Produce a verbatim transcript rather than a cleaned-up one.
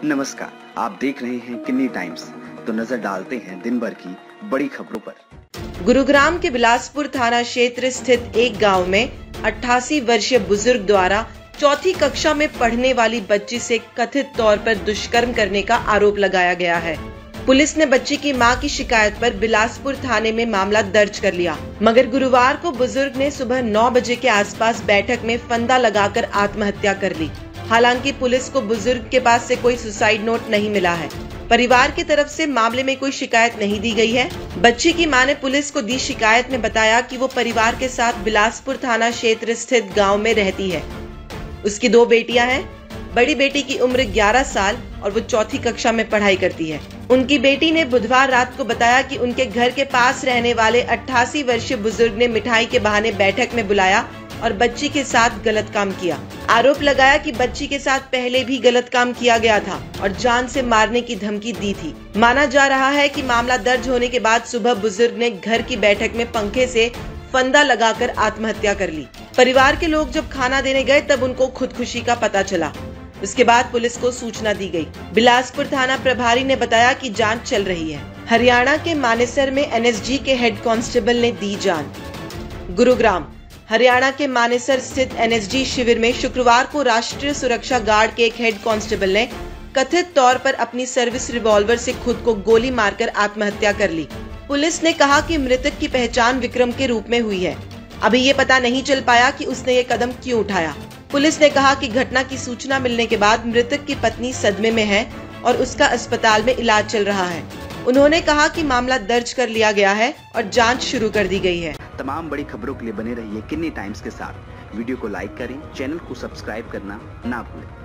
नमस्कार, आप देख रहे हैं किन्नी टाइम्स। तो नजर डालते हैं दिन भर की बड़ी खबरों पर। गुरुग्राम के बिलासपुर थाना क्षेत्र स्थित एक गांव में अट्ठासी वर्षीय बुजुर्ग द्वारा चौथी कक्षा में पढ़ने वाली बच्ची से कथित तौर पर दुष्कर्म करने का आरोप लगाया गया है। पुलिस ने बच्ची की मां की शिकायत पर बिलासपुर थाने में मामला दर्ज कर लिया, मगर गुरुवार को बुजुर्ग ने सुबह नौ बजे के आसपास बैठक में फंदा लगाकर आत्महत्या कर ली। हालांकि पुलिस को बुजुर्ग के पास से कोई सुसाइड नोट नहीं मिला है। परिवार की तरफ से मामले में कोई शिकायत नहीं दी गई है। बच्ची की मां ने पुलिस को दी शिकायत में बताया कि वो परिवार के साथ बिलासपुर थाना क्षेत्र स्थित गांव में रहती है। उसकी दो बेटियां हैं। बड़ी बेटी की उम्र ग्यारह साल और वो चौथी कक्षा में पढ़ाई करती है। उनकी बेटी ने बुधवार रात को बताया कि उनके घर के पास रहने वाले अट्ठासी वर्षीय बुजुर्ग ने मिठाई के बहाने बैठक में बुलाया और बच्ची के साथ गलत काम किया। आरोप लगाया कि बच्ची के साथ पहले भी गलत काम किया गया था और जान से मारने की धमकी दी थी। माना जा रहा है कि मामला दर्ज होने के बाद सुबह बुजुर्ग ने घर की बैठक में पंखे से फंदा लगाकर आत्महत्या कर ली। परिवार के लोग जब खाना देने गए तब उनको खुदकुशी का पता चला। उसके बाद पुलिस को सूचना दी गई। बिलासपुर थाना प्रभारी ने बताया कि जांच चल रही है। हरियाणा के मानेसर में एन एस जी के हेड कांस्टेबल ने दी जान। गुरुग्राम हरियाणा के मानेसर स्थित एन एस जी शिविर में शुक्रवार को राष्ट्रीय सुरक्षा गार्ड के एक हेड कांस्टेबल ने कथित तौर पर अपनी सर्विस रिवॉल्वर से खुद को गोली मारकर आत्महत्या कर ली। पुलिस ने कहा कि मृतक की पहचान विक्रम के रूप में हुई है। अभी ये पता नहीं चल पाया कि उसने ये कदम क्यों उठाया। पुलिस ने कहा कि घटना की सूचना मिलने के बाद मृतक की पत्नी सदमे में है और उसका अस्पताल में इलाज चल रहा है। उन्होंने कहा कि मामला दर्ज कर लिया गया है और जांच शुरू कर दी गई है। तमाम बड़ी खबरों के लिए बने रहिए किन्नी टाइम्स के साथ। वीडियो को लाइक करें, चैनल को सब्सक्राइब करना ना भूलें।